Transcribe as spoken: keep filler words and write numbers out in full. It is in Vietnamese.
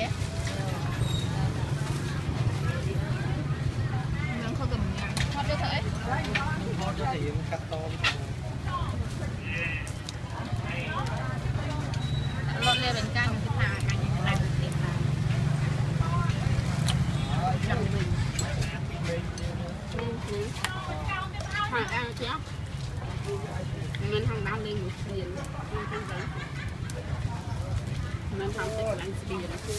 kia. Nó không cầm nhà. Hot cho thử. Hot cho thì cắt tôm. Lột lên bên cạnh cái thà cạnh như này được tiền là. Chậm mình. Hàng ăn chéo. Mình hàng đau lên một tiền. Mình không thể làm gì được.